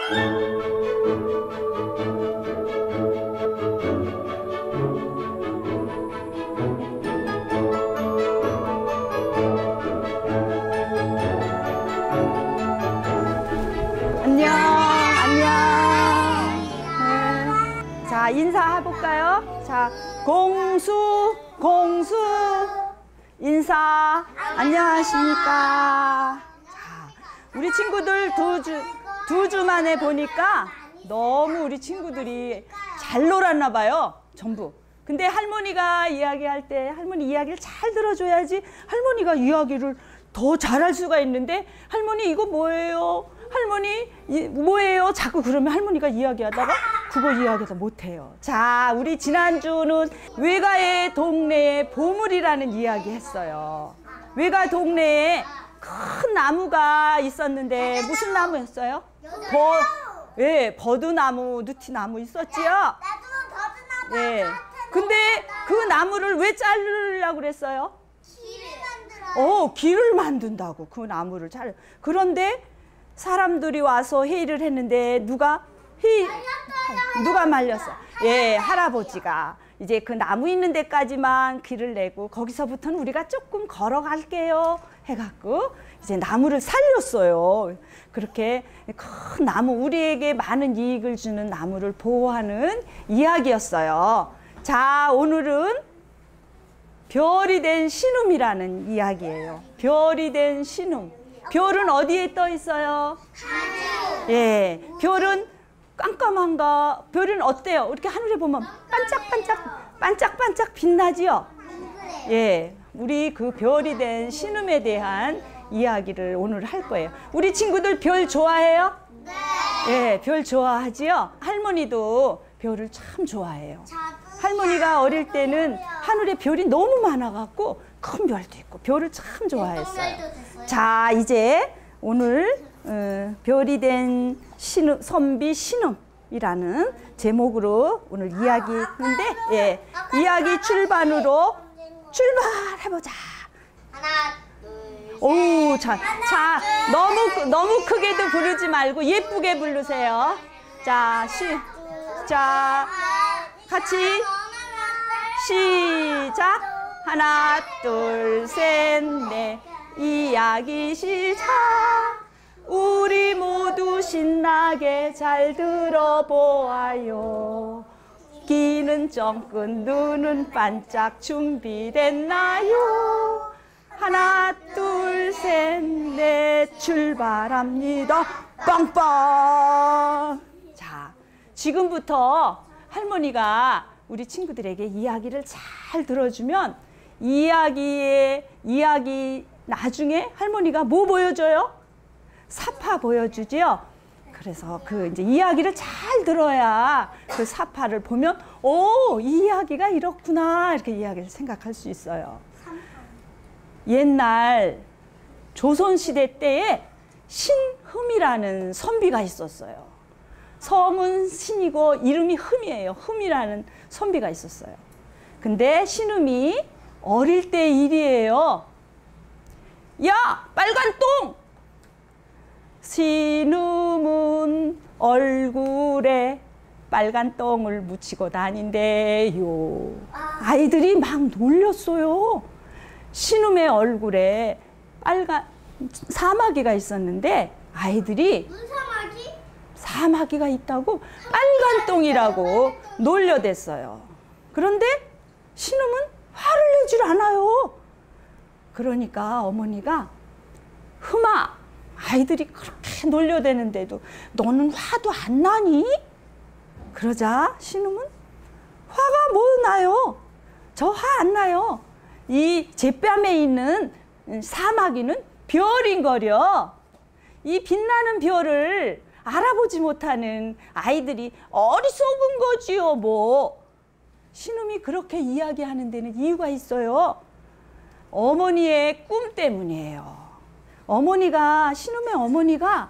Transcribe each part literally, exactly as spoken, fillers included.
안녕, 안녕. 네. 자, 인사해볼까요? 자, 공수, 공수, 인사. 안녕하십니까. 자, 우리 친구들 두 주, 두 주 만에 보니까 너무 우리 친구들이 잘 놀았나 봐요, 전부. 근데 할머니가 이야기할 때 할머니 이야기를 잘 들어줘야지 할머니가 이야기를 더 잘할 수가 있는데, 할머니 이거 뭐예요? 할머니 이, 뭐예요? 자꾸 그러면 할머니가 이야기하다가 그거 이야기도 못해요. 자, 우리 지난주는 외가의 동네에 보물이라는 이야기 했어요. 외가 동네에 큰 나무가 있었는데 무슨 나무였어요? 버, 예, 버드나무, 느티나무 있었지요? 예. 근데 그 나무를 왜 자르려고 그랬어요? 어, 길을 만든다고. 그 나무를 잘. 그런데 사람들이 와서 회의를 했는데 누가 회의 누가 말렸어? 예, 할아버지가 이제 그 나무 있는 데까지만 길을 내고 거기서부터는 우리가 조금 걸어갈게요 해갖고 이제 나무를 살렸어요. 그렇게 큰 나무, 우리에게 많은 이익을 주는 나무를 보호하는 이야기였어요. 자, 오늘은 별이 된 신음이라는 이야기예요. 별이 된 신음. 별은 어디에 떠 있어요? 하늘. 예, 별은 깜깜한가? 별은 어때요? 이렇게 하늘에 보면 반짝반짝 반짝반짝 빛나지요? 예, 우리 그 별이 된 신음에 대한 이야기를 오늘 할 거예요. 우리 친구들 별 좋아해요? 네. 예, 별 좋아하지요? 할머니도 별을 참 좋아해요. 할머니가 어릴 때는 하늘에 별이 너무 많아갖고 큰 별도 있고 별을 참 좋아했어요. 자, 이제 오늘 어, 별이 된 신음, 선비 신음이라는 제목으로 오늘 이야기했는데, 예, 이야기 출발으로 출발해보자. 하나, 둘, 오, 자, 자, 너무 너무 크게도 부르지 말고 예쁘게 부르세요. 자, 시, 자, 같이 시작. 하나, 둘, 셋, 넷. 이야기 시작. 우리 모두 신나게 잘 들어보아요. 귀는 쫑긋, 눈은 반짝 준비됐나요? 하나, 둘, 셋, 넷, 출발합니다. 빵빵. 자, 지금부터 할머니가 우리 친구들에게 이야기를 잘 들어주면 이야기의 이야기 나중에 할머니가 뭐 보여줘요? 사파 보여주지요. 그래서 그 이제 이야기를 잘 들어야 그 사파를 보면 오, 이 이야기가 이렇구나 이렇게 이야기를 생각할 수 있어요. 옛날 조선시대 때에 신흠이라는 선비가 있었어요. 성은 신이고 이름이 흠이에요. 흠이라는 선비가 있었어요. 근데 신흠이 어릴 때 일이에요. 야, 빨간 똥! 신음은 얼굴에 빨간 똥을 묻히고 다닌대요. 아이들이 막 놀렸어요. 신음의 얼굴에 빨간 사마귀가 있었는데 아이들이 눈사마귀? 사마귀가 있다고 빨간 똥이라고 놀려댔어요. 그런데 신음은 화를 내질 않아요. 그러니까 어머니가 흠아, 아이들이 그렇게 놀려대는데도 너는 화도 안 나니? 그러자 신음은 화가 뭐 나요? 저 화 안 나요. 이 제 뺨에 있는 사마귀는 별인거려. 이 빛나는 별을 알아보지 못하는 아이들이 어리석은 거지요 뭐. 신음이 그렇게 이야기하는 데는 이유가 있어요. 어머니의 꿈 때문이에요. 어머니가, 신음의 어머니가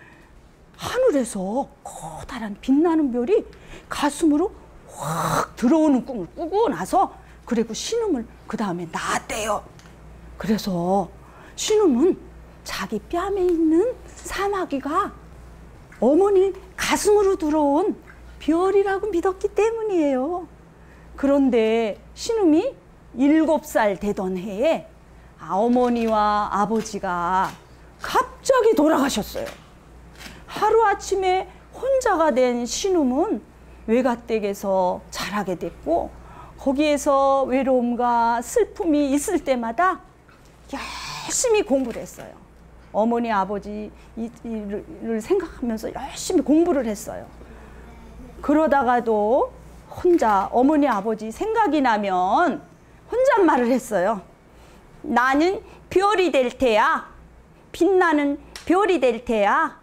하늘에서 커다란 빛나는 별이 가슴으로 확 들어오는 꿈을 꾸고 나서 그리고 신음을 그 다음에 낳았대요. 그래서 신음은 자기 뺨에 있는 사마귀가 어머니 가슴으로 들어온 별이라고 믿었기 때문이에요. 그런데 신음이 일곱 살 되던 해에 어머니와 아버지가 갑자기 돌아가셨어요. 하루아침에 혼자가 된 신음은 외가댁에서 자라게 됐고, 거기에서 외로움과 슬픔이 있을 때마다 열심히 공부를 했어요. 어머니 아버지 일을 생각하면서 열심히 공부를 했어요. 그러다가도 혼자 어머니 아버지 생각이 나면 혼잣말을 했어요. 나는 별이 될 테야. 빛나는 별이 될 테야.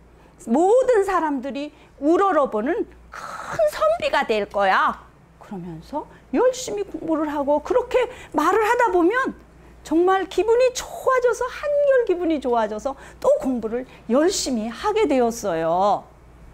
모든 사람들이 우러러보는 큰 선비가 될 거야. 그러면서 열심히 공부를 하고 그렇게 말을 하다 보면 정말 기분이 좋아져서, 한결 기분이 좋아져서 또 공부를 열심히 하게 되었어요.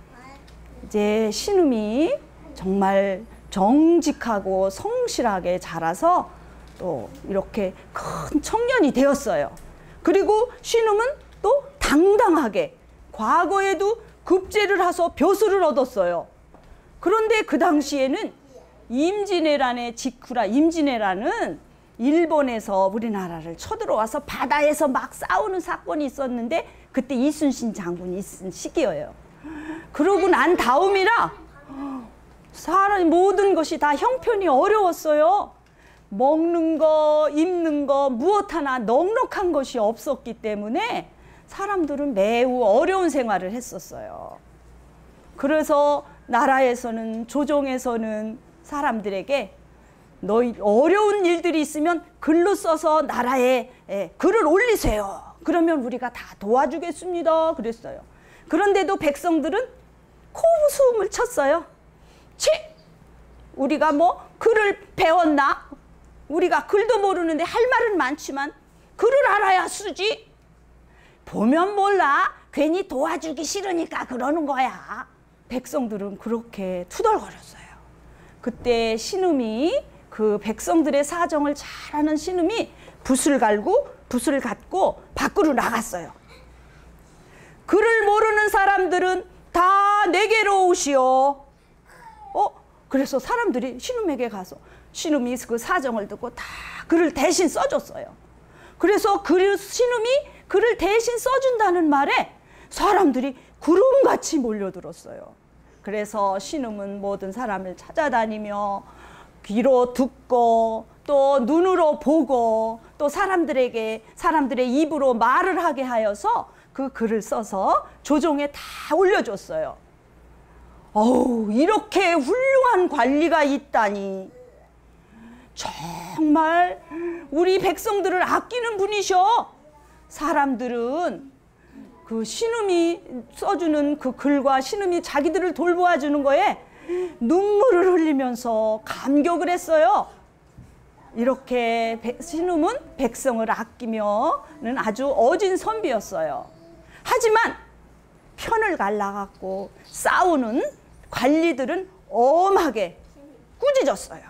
이제 신음이 정말 정직하고 성실하게 자라서 또 이렇게 큰 청년이 되었어요. 그리고 신음은 또 당당하게 과거에도 급제를 해서 벼슬을 얻었어요. 그런데 그 당시에는 임진왜란의 직후라, 임진왜란은 일본에서 우리나라를 쳐들어와서 바다에서 막 싸우는 사건이 있었는데 그때 이순신 장군이 있은 시기예요. 그러고 난 다음이라 사람 모든 것이 다 형편이 어려웠어요. 먹는 거, 입는 거 무엇 하나 넉넉한 것이 없었기 때문에 사람들은 매우 어려운 생활을 했었어요. 그래서 나라에서는, 조정에서는 사람들에게 너희 어려운 일들이 있으면 글로 써서 나라에 글을 올리세요. 그러면 우리가 다 도와주겠습니다. 그랬어요. 그런데도 백성들은 코웃음을 쳤어요. 치! 우리가 뭐 글을 배웠나? 우리가 글도 모르는데 할 말은 많지만 글을 알아야 쓰지. 보면 몰라. 괜히 도와주기 싫으니까 그러는 거야. 백성들은 그렇게 투덜거렸어요. 그때 신음이, 그 백성들의 사정을 잘 아는 신음이 붓을 갈고 붓을 갖고 밖으로 나갔어요. 글을 모르는 사람들은 다 내게로 오시오. 어? 그래서 사람들이 신음에게 가서 신음이 그 사정을 듣고 다 글을 대신 써줬어요. 그래서 그 신음이 글을 대신 써준다는 말에 사람들이 구름같이 몰려들었어요. 그래서 신음은 모든 사람을 찾아다니며 귀로 듣고 또 눈으로 보고 또 사람들에게, 사람들의 입으로 말을 하게 하여서 그 글을 써서 조정에 다 올려줬어요. 어우, 이렇게 훌륭한 관리가 있다니. 정말 우리 백성들을 아끼는 분이셔. 사람들은 그 신음이 써주는 그 글과 신음이 자기들을 돌보아주는 거에 눈물을 흘리면서 감격을 했어요. 이렇게 신음은 백성을 아끼며는 아주 어진 선비였어요. 하지만 편을 갈라갖고 싸우는 관리들은 엄하게 꾸짖었어요.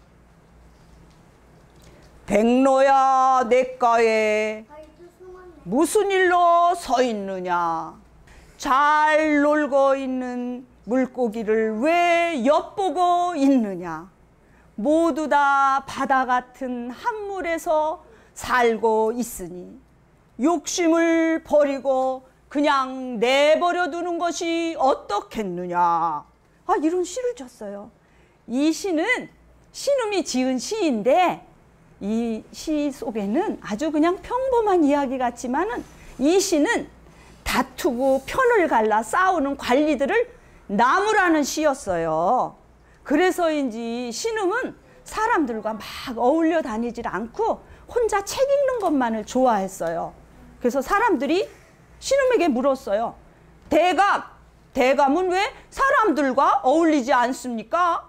백로야, 내가에 무슨 일로 서 있느냐? 잘 놀고 있는 물고기를 왜 엿보고 있느냐? 모두 다 바다 같은 한물에서 살고 있으니 욕심을 버리고 그냥 내버려 두는 것이 어떻겠느냐? 아, 이런 시를 줬어요. 이 시는 신음이 지은 시인데 이 시 속에는 아주 그냥 평범한 이야기 같지만은 이 시는 다투고 편을 갈라 싸우는 관리들을 나무라는 시였어요. 그래서인지 신음은 사람들과 막 어울려 다니질 않고 혼자 책 읽는 것만을 좋아했어요. 그래서 사람들이 신음에게 물었어요. 대감, 대감은 왜 사람들과 어울리지 않습니까?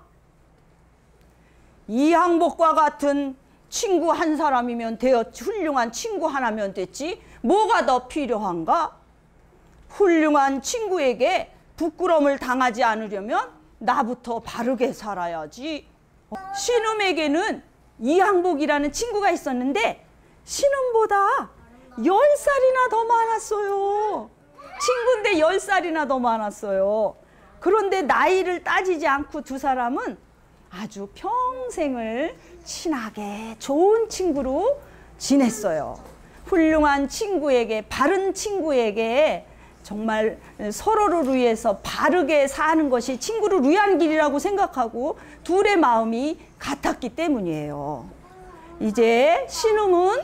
이항복과 같은 친구 한 사람이면 되었지, 훌륭한 친구 하나면 됐지 뭐가 더 필요한가? 훌륭한 친구에게 부끄러움을 당하지 않으려면 나부터 바르게 살아야지. 신음에게는 이항복이라는 친구가 있었는데 신음보다 열 살이나 더 많았어요. 친구인데 열 살이나 더 많았어요. 그런데 나이를 따지지 않고 두 사람은 아주 평생을 친하게 좋은 친구로 지냈어요. 훌륭한 친구에게, 바른 친구에게 정말 서로를 위해서 바르게 사는 것이 친구를 위한 길이라고 생각하고 둘의 마음이 같았기 때문이에요. 이제 신음은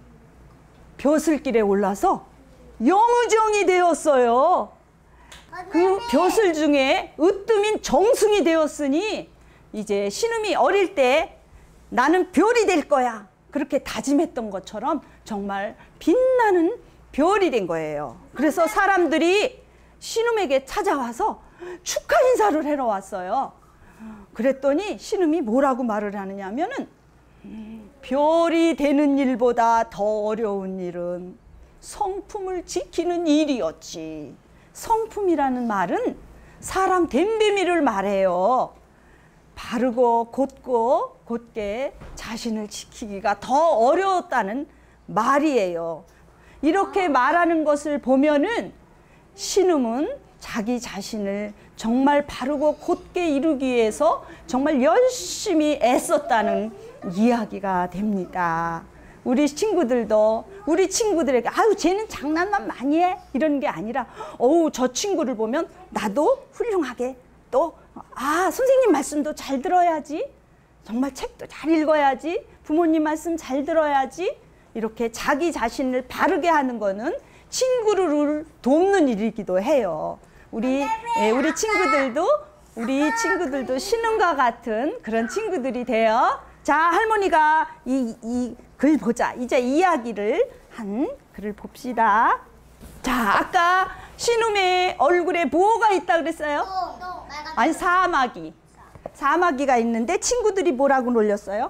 벼슬길에 올라서 영의정이 되었어요. 그 벼슬 중에 으뜸인 정승이 되었으니 이제 신음이 어릴 때 나는 별이 될 거야 그렇게 다짐했던 것처럼 정말 빛나는 별이 된 거예요. 그래서 사람들이 신음에게 찾아와서 축하 인사를 하러 왔어요. 그랬더니 신음이 뭐라고 말을 하느냐면은 별이 되는 일보다 더 어려운 일은 성품을 지키는 일이었지. 성품이라는 말은 사람 됨됨이를 말해요. 바르고 곧고 곧게 자신을 지키기가 더 어려웠다는 말이에요. 이렇게 말하는 것을 보면은 신음은 자기 자신을 정말 바르고 곧게 이루기 위해서 정말 열심히 애썼다는 이야기가 됩니다. 우리 친구들도 우리 친구들에게 아유 쟤는 장난만 많이 해 이런 게 아니라 어우 저 친구를 보면 나도 훌륭하게 또 아 선생님 말씀도 잘 들어야지, 정말 책도 잘 읽어야지, 부모님 말씀 잘 들어야지, 이렇게 자기 자신을 바르게 하는 거는 친구를 돕는 일이기도 해요. 우리 예, 우리 친구들도 우리 친구들도 신음과 같은 그런 친구들이 돼요. 자, 할머니가 이, 이 글 보자. 이제 이야기를 한 글을 봅시다. 자, 아까 신음의 얼굴에 뭐가 있다 그랬어요? 아니, 사마귀. 사마귀가 있는데 친구들이 뭐라고 놀렸어요?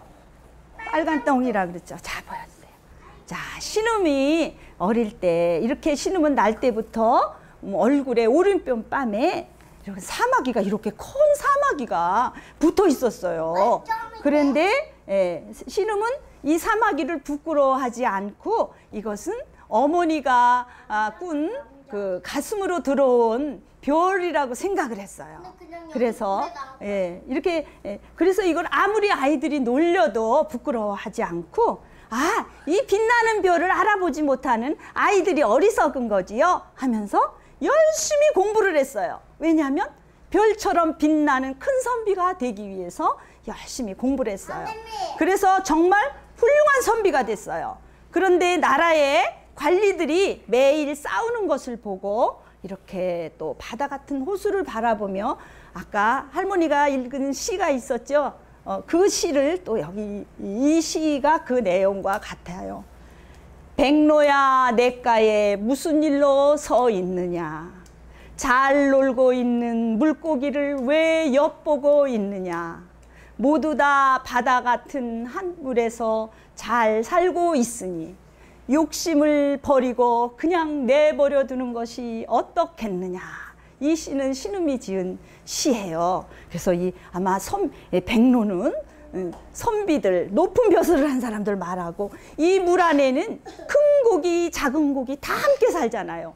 빨간 똥이라 그랬죠. 자, 보여주세요. 자, 신음이 어릴 때 이렇게 신음은 날 때부터 얼굴에 오른편 뺨에 이렇게 사마귀가 이렇게 큰 사마귀가 붙어 있었어요. 그런데 예, 신음은 이 사마귀를 부끄러워하지 않고 이것은 어머니가 아, 꾼 그 가슴으로 들어온 별이라고 생각을 했어요. 그래서 예, 이렇게 예, 그래서 이걸 아무리 아이들이 놀려도 부끄러워하지 않고 아, 이 빛나는 별을 알아보지 못하는 아이들이 어리석은 거지요 하면서 열심히 공부를 했어요. 왜냐하면 별처럼 빛나는 큰 선비가 되기 위해서 열심히 공부를 했어요. 그래서 정말 훌륭한 선비가 됐어요. 그런데 나라의 관리들이 매일 싸우는 것을 보고 이렇게 또 바다 같은 호수를 바라보며 아까 할머니가 읽은 시가 있었죠. 어, 그 시를 또 여기 이 시가 그 내용과 같아요. 백로야 냇가에 무슨 일로 서 있느냐, 잘 놀고 있는 물고기를 왜 엿보고 있느냐, 모두 다 바다 같은 한 물에서 잘 살고 있으니 욕심을 버리고 그냥 내버려 두는 것이 어떻겠느냐. 이 시는 신음이 지은 시예요. 그래서 이 아마 선, 백로는 선비들, 높은 벼슬을 한 사람들 말하고 이 물 안에는 큰 고기, 작은 고기 다 함께 살잖아요.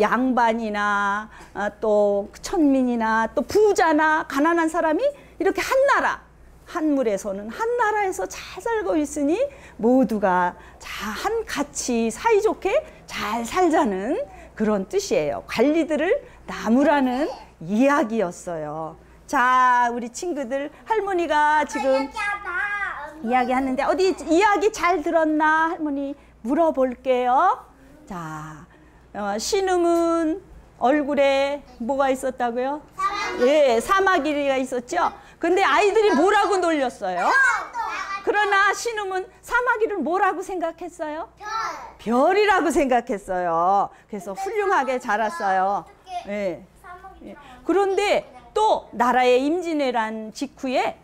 양반이나 또 천민이나 또 부자나 가난한 사람이 이렇게 한 나라, 한 물에서는 한 나라에서 잘 살고 있으니 모두가 한 같이 사이좋게 잘 살자는 그런 뜻이에요. 관리들을 나무라는 이야기였어요. 자, 우리 친구들 할머니가 지금 이야기하는데 어디 이야기 잘 들었나 할머니 물어볼게요. 자, 어, 신음은 얼굴에 뭐가 있었다고요? 예, 사마귀가 있었죠. 근데 아이들이 뭐라고 놀렸어요? 그러나 신음은 사마귀를 뭐라고 생각했어요? 별. 별이라고 생각했어요. 그래서 훌륭하게 자랐어요. 예. 예. 그런데 또 나라의 임진왜란 직후에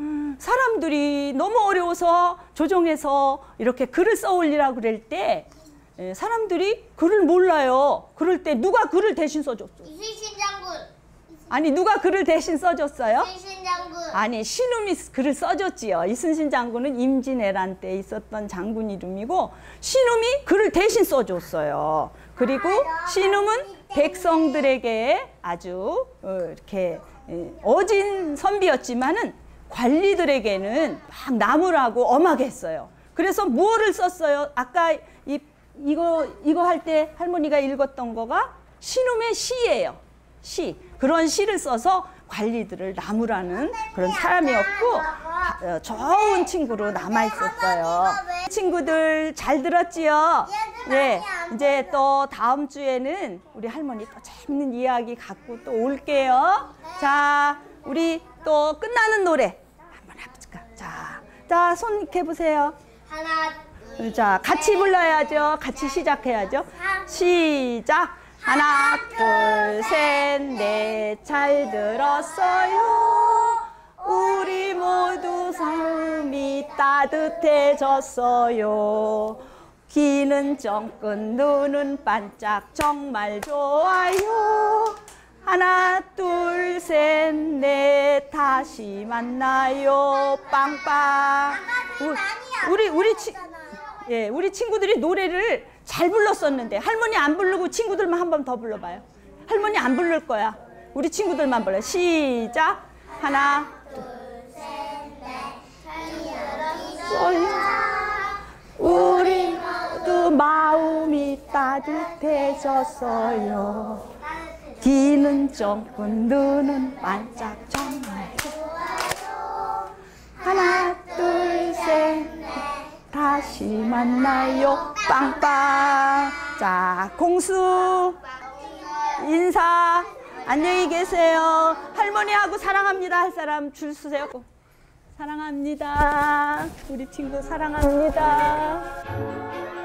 사람들이 너무 어려워서 조정해서 이렇게 글을 써올리라고 그럴 때 사람들이 글을 몰라요. 그럴 때 누가 글을 대신 써줬어? 이순신 장군. 아니, 누가 글을 대신 써줬어요? 이순신 장군. 아니, 신음이 글을 써줬지요. 이순신 장군은 임진왜란 때 있었던 장군 이름이고 신음이 글을 대신 써줬어요. 그리고 신음은 백성들에게 아주 이렇게 예, 어진 선비였지만은 관리들에게는 막 나무라고 엄하게 했어요. 그래서 무엇을 썼어요? 아까 이, 이거, 이거 할 때 할머니가 읽었던 거가 신음의 시예요. 시. 그런 시를 써서 관리들을 나무라는 그런 사람이었고, 어, 좋은 친구로 남아있었어요. 친구들 잘 들었지요? 네. 이제 또 다음 주에는 우리 할머니 또 재밌는 이야기 갖고 또 올게요. 자, 우리 또 끝나는 노래 한번 해볼까? 자, 자, 손 이렇게 보세요. 하나, 둘, 자, 같이 불러야죠. 같이 시작해야죠. 시작. 하나, 둘, 셋, 넷, 잘 들었어요. 우리 모두 삶이 따뜻해졌어요. 귀는 쫑긋, 눈은 반짝, 정말 좋아요. 하나, 둘, 셋, 넷, 다시 만나요. 빵빵. 우리, 우리, 치, 예, 우리 친구들이 노래를 잘 불렀었는데 할머니 안 부르고 친구들만 한 번 더 불러봐요. 할머니 안 부를 거야. 우리 친구들만 불러요. 시작. 하나, 둘, 셋, 넷. 우리 모두 마음이 따뜻해졌어요. 귀는 쫑긋, 눈은 반짝, 정말 좋아요. 하나, 둘, 셋, 넷. 다시 만나요. 빵빵. 자, 공수 인사. 안녕히 계세요. 할머니하고 사랑합니다 할 사람 줄 서세요. 사랑합니다. 우리 친구 사랑합니다.